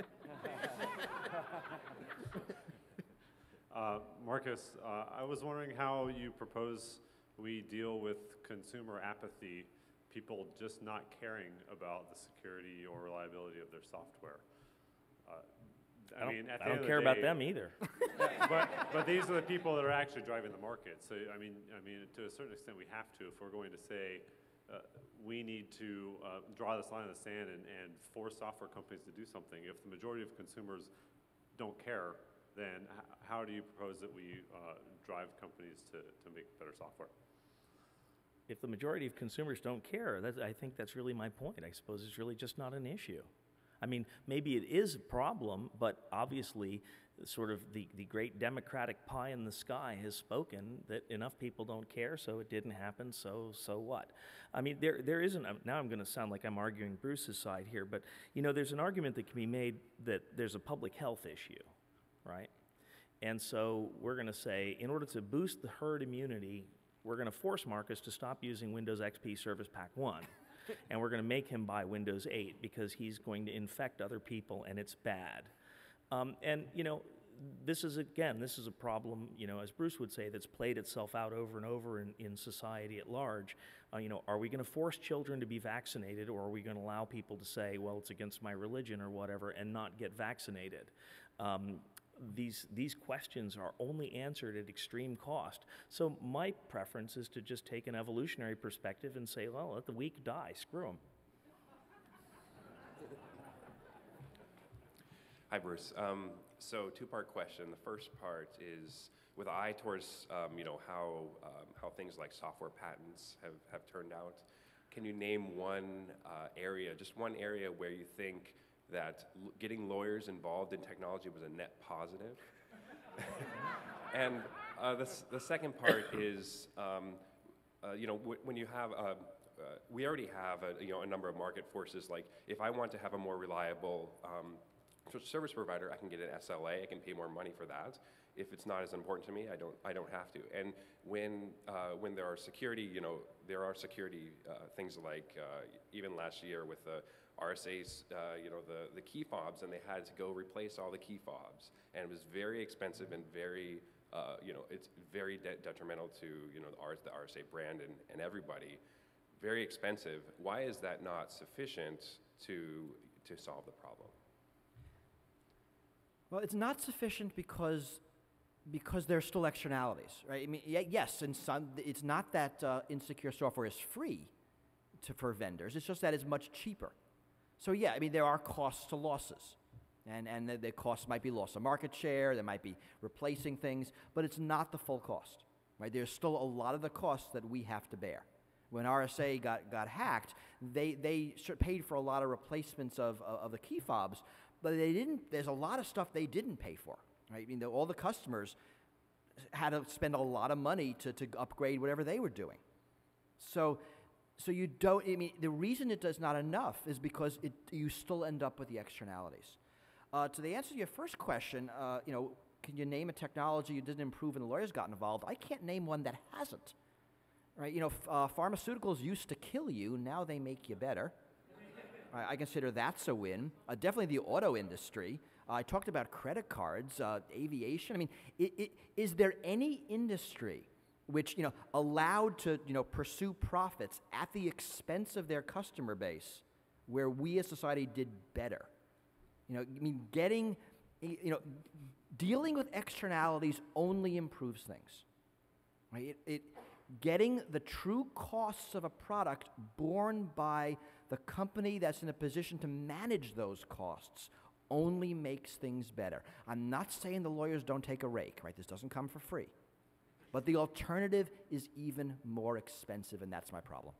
uh, Marcus, uh, I was wondering how you propose we deal with consumer apathy, people just not caring about the security or reliability of their software. Uh, I, I mean, at the I don't end care of the about day, them either. but, but these are the people that are actually driving the market. So I mean, I mean, to a certain extent, we have to if we're going to say uh, we need to uh, draw this line in the sand and, and force software companies to do something. If the majority of consumers don't care, then h how do you propose that we uh, drive companies to, to make better software? If the majority of consumers don't care, that's, I think that's really my point. I suppose it's really just not an issue. I mean, maybe it is a problem, but obviously sort of the, the great democratic pie in the sky has spoken that enough people don't care, so it didn't happen, so so what? I mean, there there isn't, now I'm going to sound like I'm arguing Bruce's side here, but you know, there's an argument that can be made that there's a public health issue, right? And so we're going to say, in order to boost the herd immunity, we're going to force Marcus to stop using Windows X P Service Pack one. And we're going to make him buy Windows eight because he's going to infect other people and it's bad. Um, and, you know, this is, again, this is a problem, you know, as Bruce would say, that's played itself out over and over in, in society at large. Uh, you know, are we going to force children to be vaccinated, or are we going to allow people to say, well, it's against my religion or whatever, and not get vaccinated? Um, These, these questions are only answered at extreme cost. So my preference is to just take an evolutionary perspective and say, well, let the weak die, screw them. Hi, Bruce. Um, so two-part question. The first part is with eye towards um, you know, how, um, how things like software patents have, have turned out. Can you name one uh, area, just one area where you think that l getting lawyers involved in technology was a net positive? And uh, the, the second part is, um, uh, you know, w when you have, uh, uh, we already have a, you know, a number of market forces. Like, if I want to have a more reliable um, service provider, I can get an S L A, I can pay more money for that. If it's not as important to me, I don't, I don't have to. And when, uh, when there are security, you know, there are security uh, things like, uh, even last year with the R S A's, uh, you know, the, the key fobs, and they had to go replace all the key fobs. And it was very expensive and very, uh, you know, it's very de detrimental to, you know, the, R the R S A brand and, and everybody. Very expensive. Why is that not sufficient to, to solve the problem? Well, it's not sufficient because because there's still externalities, right? I mean, y yes, and some, it's not that uh, insecure software is free to, for vendors. It's just that it's much cheaper. So yeah, I mean, there are costs to losses, and, and the, the costs might be loss of market share, there might be replacing things, but it's not the full cost, right? There's still a lot of the costs that we have to bear. When R S A got, got hacked, they, they paid for a lot of replacements of, of, of the key fobs, but they didn't, there's a lot of stuff they didn't pay for, right? I mean, the, all the customers had to spend a lot of money to, to upgrade whatever they were doing. So, So you don't, I mean, the reason it does not enough is because it, you still end up with the externalities. Uh, to the answer to your first question, uh, you know, can you name a technology you didn't improve and the lawyers got involved? I can't name one that hasn't, right? You know, f uh, pharmaceuticals used to kill you, now they make you better. I, I consider that's a win. Uh, definitely the auto industry. Uh, I talked about credit cards, uh, aviation. I mean, it, it, is there any industry which, you know, allowed to, you know, pursue profits at the expense of their customer base, where we as society did better? You know, I mean, getting, you know, dealing with externalities only improves things, right? It, it, getting the true costs of a product borne by the company that's in a position to manage those costs only makes things better. I'm not saying the lawyers don't take a rake, right? This doesn't come for free. But the alternative is even more expensive, and that's my problem.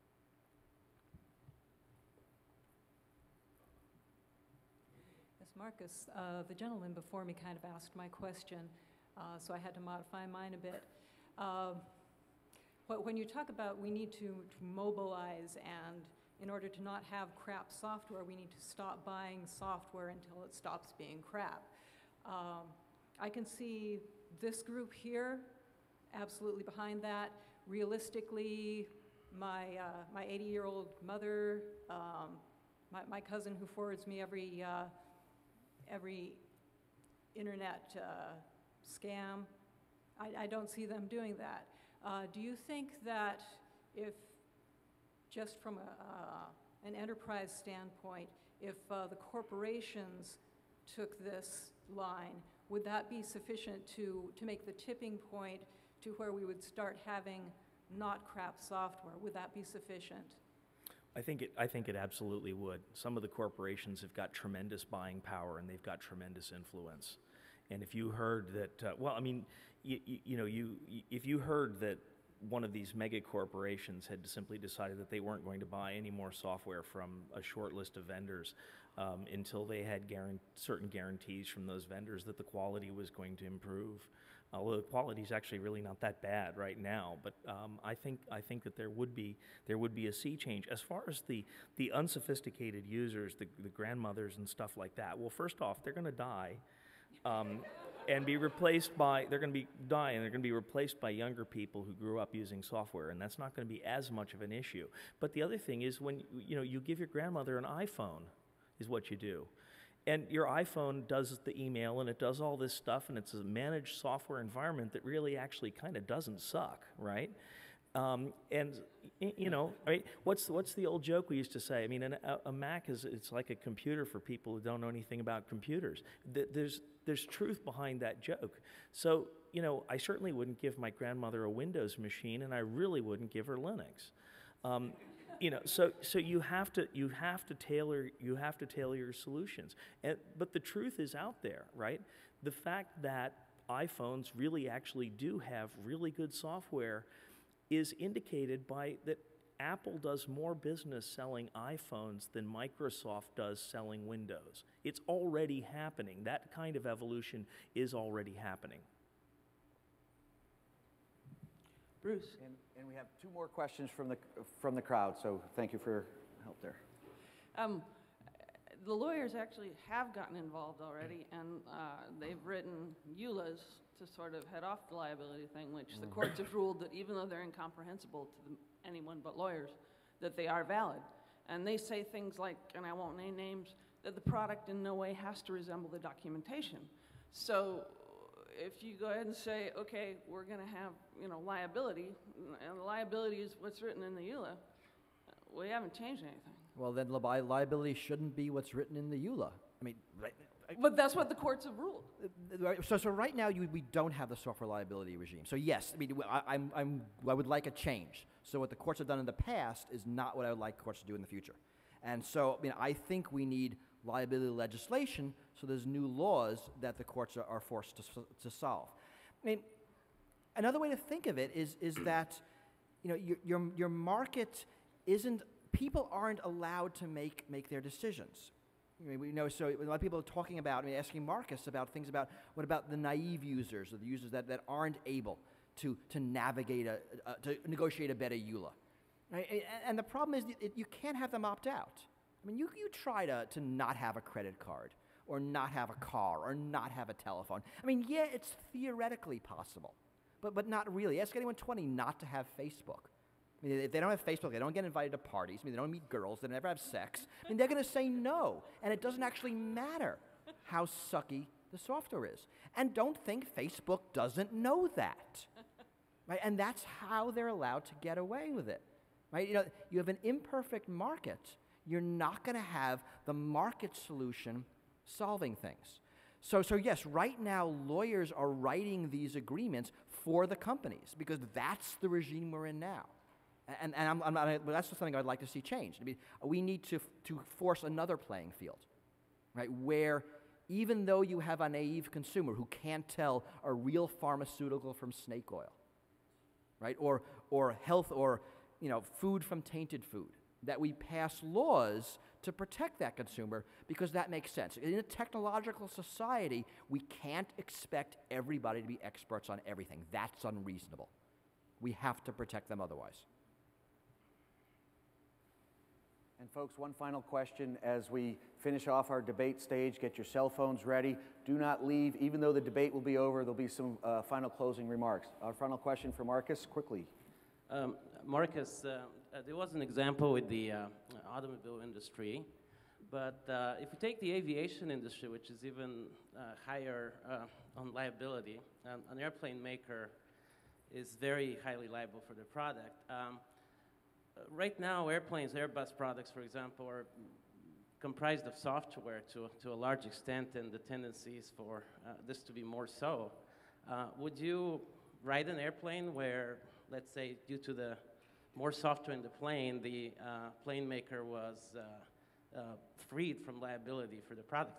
Yes, Marcus, uh, the gentleman before me kind of asked my question, uh, so I had to modify mine a bit. Uh, when you talk about we need to, to mobilize, and in order to not have crap software, we need to stop buying software until it stops being crap. Um, I can see this group here absolutely behind that. Realistically, my uh, my eighty-year-old mother, um, my, my cousin who forwards me every uh, every internet uh, scam, I, I don't see them doing that. Uh, do you think that if, just from a, uh, an enterprise standpoint, if uh, the corporations took this line, would that be sufficient to, to make the tipping point to where we would start having not crap software? Would that be sufficient? I think it, I think it absolutely would. Some of the corporations have got tremendous buying power and they've got tremendous influence. And if you heard that, uh, well, I mean, you, you, you know, you, if you heard that one of these mega corporations had simply decided that they weren't going to buy any more software from a short list of vendors um, until they had guarant- certain guarantees from those vendors that the quality was going to improve. Although the quality is actually really not that bad right now, but um, I think I think that there would be there would be a sea change as far as the the unsophisticated users, the the grandmothers and stuff like that. Well, first off, they're going to die. Um, and be replaced by, they're going to be die and they're going to be replaced by younger people who grew up using software, and that's not going to be as much of an issue. But the other thing is when, you know, you give your grandmother an iPhone is what you do. And your iPhone does the email and it does all this stuff, and it's a managed software environment that really actually kind of doesn't suck, right? Um, and you know, right? What's what's the old joke we used to say? I mean, an, a, a Mac is it's like a computer for people who don't know anything about computers. Th- there's there's truth behind that joke. So you know, I certainly wouldn't give my grandmother a Windows machine, and I really wouldn't give her Linux. Um, you know, so so you have to you have to tailor you have to tailor your solutions. And but the truth is out there, right? The fact that iPhones really actually do have really good software is indicated by that Apple does more business selling iPhones than Microsoft does selling Windows. It's already happening. That kind of evolution is already happening. Bruce. And, and we have two more questions from the, from the crowd, so thank you for your help there. Um, the lawyers actually have gotten involved already, and uh, they've written E U L As to sort of head off the liability thing, which the courts have ruled that even though they're incomprehensible to the, anyone but lawyers, that they are valid. And they say things like, and I won't name names, that the product in no way has to resemble the documentation. So if you go ahead and say, okay, we're going to have, you know, liability, and the liability is what's written in the E U L A, we haven't changed anything. Well, then li- liability shouldn't be what's written in the E U L A. I mean, right, but that's what the courts have ruled. So, so right now you, we don't have the software liability regime. So yes, I mean, I, I'm, I'm, I would like a change. So what the courts have done in the past is not what I would like courts to do in the future. And so, I mean, I think we need liability legislation so there's new laws that the courts are, are forced to, to solve. I mean, another way to think of it is, is that, you know, your, your, your market isn't, people aren't allowed to make, make their decisions. I mean, we know, so a lot of people are talking about, I mean, asking Marcus about things about, what about the naive users, or the users that, that aren't able to, to navigate, a, a, to negotiate a better E U L A. Right? And, and the problem is it, you can't have them opt out. I mean, you, you try to, to not have a credit card, or not have a car, or not have a telephone. I mean, yeah, it's theoretically possible, but, but not really. Ask anyone twenty not to have Facebook. I mean, if they don't have Facebook, they don't get invited to parties, I mean, they don't meet girls, they never have sex, I mean, they're going to say no. And it doesn't actually matter how sucky the software is. And don't think Facebook doesn't know that. Right? And that's how they're allowed to get away with it. Right? You know, you have an imperfect market, you're not going to have the market solution solving things. So, so yes, right now, lawyers are writing these agreements for the companies because that's the regime we're in now. And, and I'm, I'm not, well, that's something I'd like to see changed. I mean, we need to, to force another playing field, right, where even though you have a naive consumer who can't tell a real pharmaceutical from snake oil, right, or, or health or, you know, food from tainted food, that we pass laws to protect that consumer because that makes sense. In a technological society, we can't expect everybody to be experts on everything. That's unreasonable. We have to protect them otherwise. And folks, one final question as we finish off our debate stage. Get your cell phones ready. Do not leave. Even though the debate will be over, there'll be some uh, final closing remarks. Our final question for Marcus, quickly. Um, Marcus, uh, uh, there was an example with the uh, automobile industry, but uh, if you take the aviation industry, which is even uh, higher uh, on liability, um, an airplane maker is very highly liable for their product. Um, right now, airplanes, Airbus products, for example, are comprised of software to, to a large extent, and the tendency is for uh, this to be more so. Uh, would you ride an airplane where, let's say, due to the more software in the plane, the uh, plane maker was uh, uh, freed from liability for the product?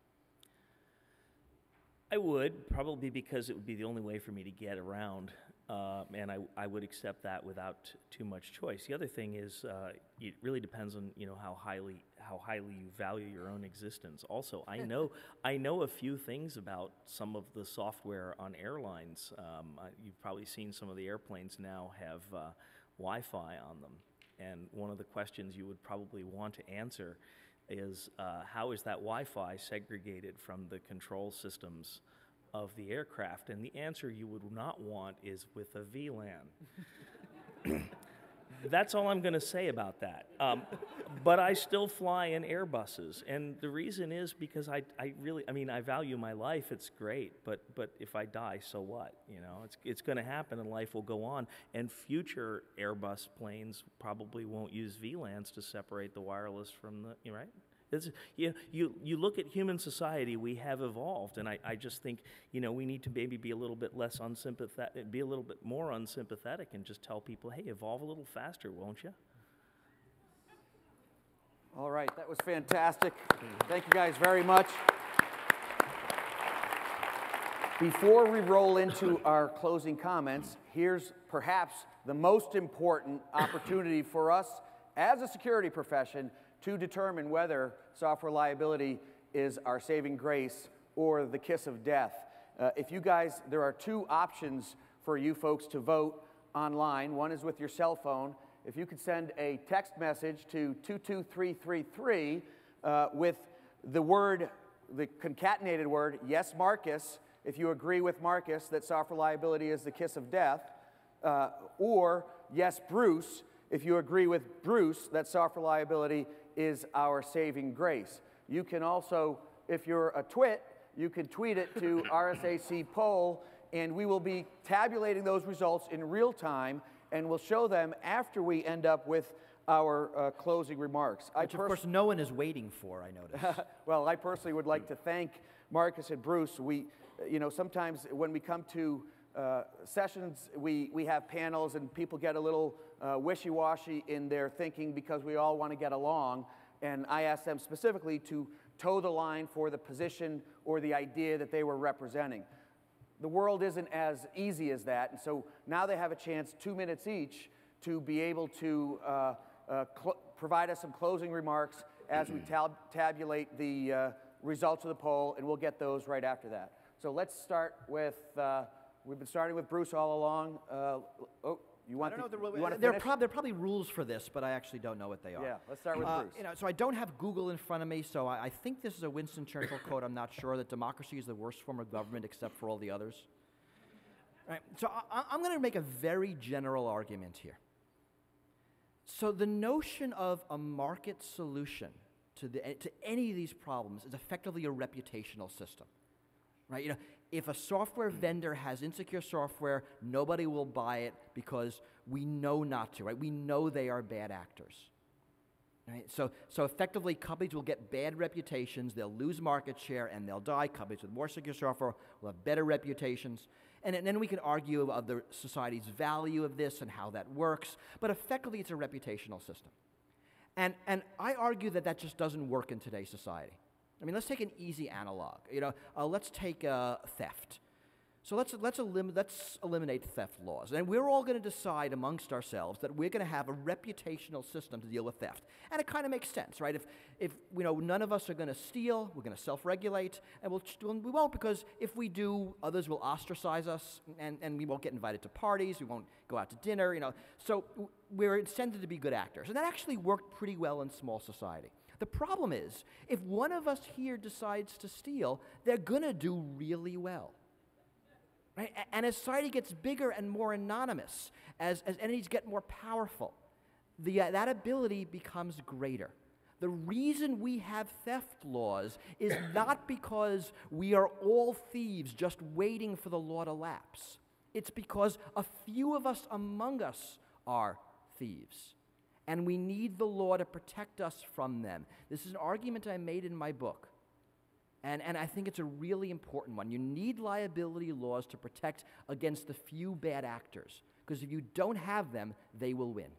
I would, probably because it would be the only way for me to get around, uh, and I, I would accept that without too much choice. The other thing is, uh, it really depends on, you know, how highly how highly you value your own existence. Also, I know I know a few things about some of the software on airlines. Um, I, you've probably seen some of the airplanes now have uh, Wi-Fi on them, and one of the questions you would probably want to answer is uh, how is that Wi-Fi segregated from the control systems of the aircraft? And the answer you would not want is with a V LAN. That's all I'm going to say about that. Um, but I still fly in Airbuses, and the reason is because I, I really, I mean, I value my life. It's great, but but if I die, so what? You know, it's it's going to happen, and life will go on. And future Airbus planes probably won't use V LANs to separate the wireless from the, you know, right? It's, you, you, you look at human society, we have evolved, and I, I just think, you know, we need to maybe be a little bit less unsympathetic, be a little bit more unsympathetic and just tell people, hey, evolve a little faster, won't you? All right, that was fantastic. Thank you guys very much. Before we roll into our closing comments, here's perhaps the most important opportunity for us as a security profession to determine whether software liability is our saving grace or the kiss of death. Uh, if you guys, there are two options for you folks to vote online. One is with your cell phone. If you could send a text message to two two three three three uh, with the word, the concatenated word, yes, Marcus, if you agree with Marcus that software liability is the kiss of death, uh, or yes, Bruce, if you agree with Bruce that software liability is our saving grace. You can also, if you're a twit, you can tweet it to R S A C poll, and we will be tabulating those results in real time, and we'll show them after we end up with our uh, closing remarks. Which, of course, no one is waiting for, I notice. Well, I personally would like to thank Marcus and Bruce. We, you know, sometimes when we come to uh, sessions, we, we have panels, and people get a little uh, wishy-washy in their thinking because we all want to get along, and I asked them specifically to toe the line for the position or the idea that they were representing. The world isn't as easy as that, and so now they have a chance, two minutes each, to be able to uh, uh, provide us some closing remarks as we tab tabulate the uh, results of the poll, and we'll get those right after that. So let's start with, uh, we've been starting with Bruce all along. Uh, oh, you want, I don't the, know, you want to there, are finish? prob there are probably rules for this, but I actually don't know what they are. Yeah, let's start with uh, Bruce. You know, so I don't have Google in front of me, so I, I think this is a Winston Churchill quote. I'm not sure that democracy is the worst form of government except for all the others. All right, so I, I'm going to make a very general argument here. So the notion of a market solution to, the, to any of these problems is effectively a reputational system, right? You know, if a software vendor has insecure software, nobody will buy it because we know not to, right? We know they are bad actors, right? So, so effectively, companies will get bad reputations, they'll lose market share, and they'll die. Companies with more secure software will have better reputations. And, and then we can argue of the society's value of this and how that works, but effectively, it's a reputational system. And, and I argue that that just doesn't work in today's society. I mean, let's take an easy analog. You know, uh, let's take uh, theft. So let's, let's, elim let's eliminate theft laws. And we're all going to decide amongst ourselves that we're going to have a reputational system to deal with theft. And it kind of makes sense, right? If, if you know, none of us are going to steal, we're going to self-regulate, and we'll, we won't, because if we do, others will ostracize us, and, and we won't get invited to parties, we won't go out to dinner, you know. So we're incented to be good actors. And that actually worked pretty well in small society. The problem is, if one of us here decides to steal, they're going to do really well. Right? And as society gets bigger and more anonymous, as, as entities get more powerful, the, uh, that ability becomes greater. The reason we have theft laws is not because we are all thieves just waiting for the law to lapse. It's because a few of us among us are thieves, and we need the law to protect us from them. This is an argument I made in my book. And, and I think it's a really important one. You need liability laws to protect against the few bad actors, because if you don't have them, they will win.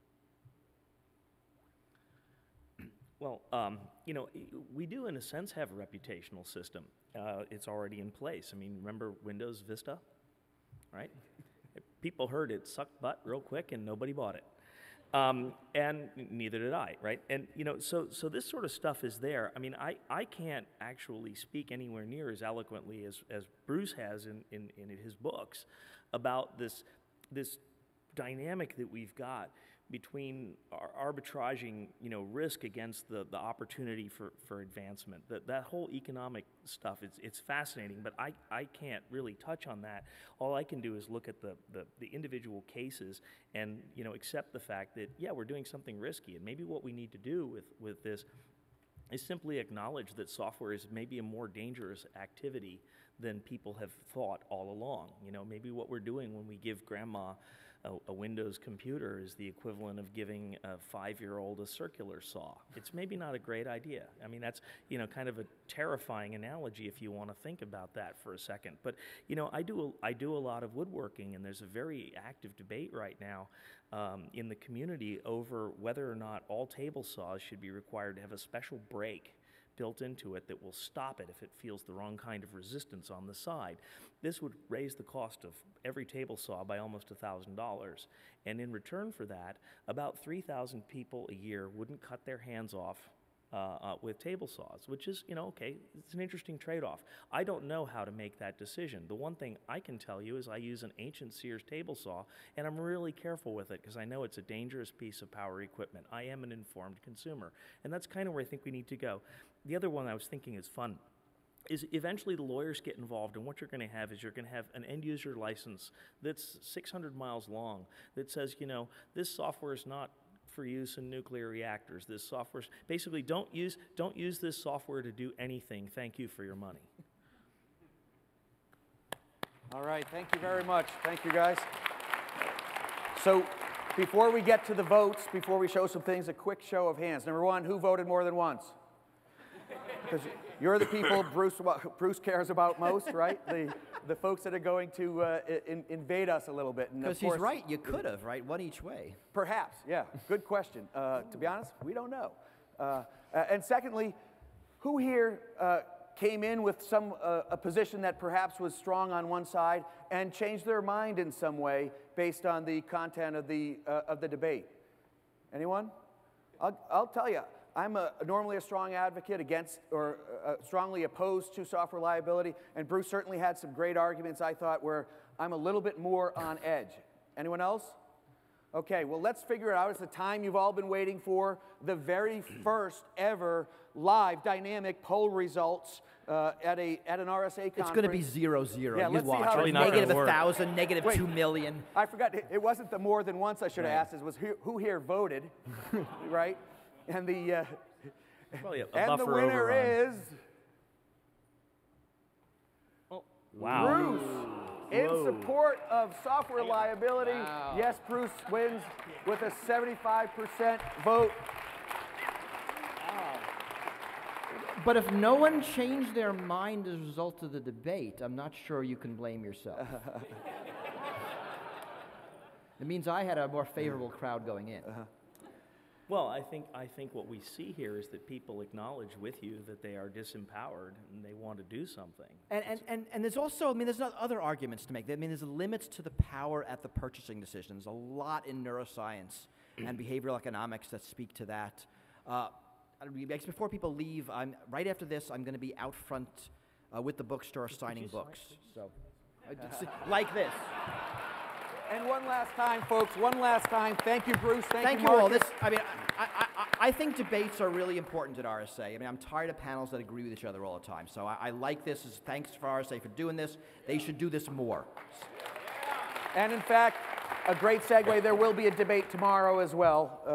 Well, um, you know, we do in a sense have a reputational system. Uh, it's already in place. I mean, remember Windows Vista, right? People heard it sucked butt real quick and nobody bought it. Um, and neither did I, right? And, you know, so, so this sort of stuff is there. I mean, I, I can't actually speak anywhere near as eloquently as, as Bruce has in, in, in his books about this, this dynamic that we've got between ar arbitraging, you know, risk against the, the opportunity for, for advancement. That, that whole economic stuff, it's, it's fascinating, but I, I can't really touch on that. All I can do is look at the, the, the individual cases and, you know, accept the fact that, yeah, we're doing something risky, and maybe what we need to do with, with this is simply acknowledge that software is maybe a more dangerous activity than people have thought all along. You know, maybe what we're doing when we give grandma A, a Windows computer is the equivalent of giving a five-year-old a circular saw. It's maybe not a great idea. I mean, that's, you know, kind of a terrifying analogy if you want to think about that for a second. But, you know, I do a, I do a lot of woodworking, and there's a very active debate right now um, in the community over whether or not all table saws should be required to have a special brake built into it that will stop it if it feels the wrong kind of resistance on the side. This would raise the cost of every table saw by almost one thousand dollars. And in return for that, about three thousand people a year wouldn't cut their hands off uh, uh, with table saws, which is, you know, okay, it's an interesting trade-off. I don't know how to make that decision. The one thing I can tell you is I use an ancient Sears table saw, and I'm really careful with it because I know it's a dangerous piece of power equipment. I am an informed consumer, and that's kind of where I think we need to go. The other one I was thinking is fun, is eventually the lawyers get involved, and what you're going to have is you're going to have an end-user license that's six hundred miles long that says, you know, this software is not for use in nuclear reactors. This software, basically, don't use, don't use this software to do anything. Thank you for your money. All right, thank you very much. Thank you, guys. So before we get to the votes, before we show some things, a quick show of hands. Number one, who voted more than once? Because you're the people Bruce, Bruce cares about most, right? The, the folks that are going to uh, in, invade us a little bit. Because he's right, you could have, right? One each way. Perhaps, yeah. Good question. Uh, to be honest, we don't know. Uh, and secondly, who here uh, came in with some uh, a position that perhaps was strong on one side and changed their mind in some way based on the content of the, uh, of the debate? Anyone? I'll, I'll tell you. I'm a, normally a strong advocate against or uh, strongly opposed to software liability, and Bruce certainly had some great arguments, I thought, where I'm a little bit more on edge. Anyone else? Okay, well, let's figure it out. It's the time you've all been waiting for, the very first ever live dynamic poll results uh, at, a, at an R S A conference. It's going to be zero, zero. Yeah, you let's watch. see how It. Negative a thousand, negative Wait, two million. I forgot, it, it wasn't the more than once I should have Right. asked, it was who, who here voted, right? And the, uh, Probably a, a and the buffer winner overrun. is Oh, wow. Bruce. In Whoa. support of software liability, Wow. yes, Bruce wins with a seventy-five percent vote. But if no one changed their mind as a result of the debate, I'm not sure you can blame yourself. It means I had a more favorable crowd going in. Uh-huh. Well, I think, I think what we see here is that people acknowledge with you that they are disempowered and they want to do something. And, and, and, and there's also, I mean, there's not other arguments to make. I mean, there's limits to the power at the purchasing decision. There's a lot in neuroscience and behavioral economics that speak to that. Uh, before people leave, I'm, right after this, I'm going to be out front uh, with the bookstore signing books. So, uh, like this. And one last time, folks, one last time. Thank you, Bruce. Thank, Thank you, you all. Marcus. This, I mean, I, I, I, I think debates are really important at R S A. I mean, I'm tired of panels that agree with each other all the time. So I, I like this. As thanks for R S A for doing this. They should do this more. And in fact, a great segue, there will be a debate tomorrow as well. Uh,